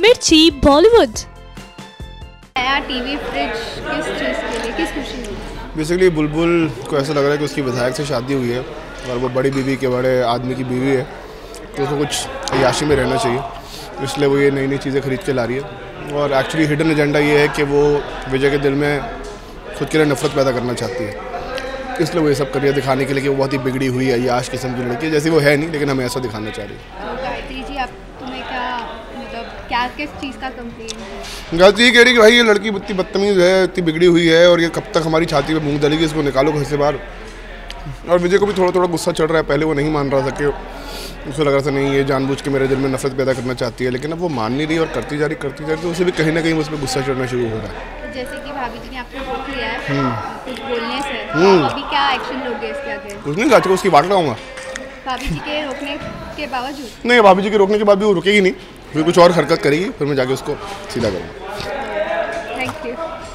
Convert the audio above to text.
मिर्ची बॉलीवुड। नया TV fridge किस चीज़ के लिए, किस खुशी में? बेसिकली बुलबुल को ऐसा लग रहा है कि उसकी विधायक से शादी हुई है और वो बड़ी बीवी के बड़े आदमी की बीवी है, तो उसको कुछ अय्याशी में रहना चाहिए, इसलिए वो ये नई नई चीज़ें खरीद के ला रही है। और एक्चुअली हिडन एजेंडा ये है कि वो विजय के दिल में खुद के लिए नफरत पैदा करना चाहती है, इसलिए वो ये सब कर रही है दिखाने के लिए कि वो बहुत ही बिगड़ी हुई है अय्याश किस्म की लड़की, जैसे वो है नहीं, लेकिन हमें ऐसा दिखाना चाह रही है। तो गायत्री जी, आप तुम्हें क्या मतलब क्या किस चीज़ का कंप्लेन है? गायत्री कह रही कि भाई ये लड़की इतनी बदतमीज़ है, इतनी बिगड़ी हुई है और ये कब तक हमारी छाती पे मूंग दलेगी, इसको निकालो घर से बाहर। और विजय को भी थोड़ा थोड़ा गुस्सा चढ़ रहा है, पहले वो नहीं मान रहा था कि उसको लग रहा था नहीं ये जानबूझ के मेरे दिल में नफरत पैदा करना चाहती है, लेकिन अब वो मान नहीं रही और करती जा रही, तो उसे भी कहीं ना कहीं उस पर गुस्सा चढ़ना शुरू हो रहा है। जैसे कि भाभी जी ने आपको रोक लिया है कुछ बोलने से, तो अभी क्या एक्शन लोगे इसके आगे? कुछ नहीं, गाची को उसकी बात लगाऊंगा। भाभी जी के रोकने के बावजूद? नहीं, भाभी जी के रोकने के बाद भी वो रुकेगी नहीं, फिर कुछ और हरकत करेगी, फिर मैं जाके उसको सीधा करूँगा। Thank you.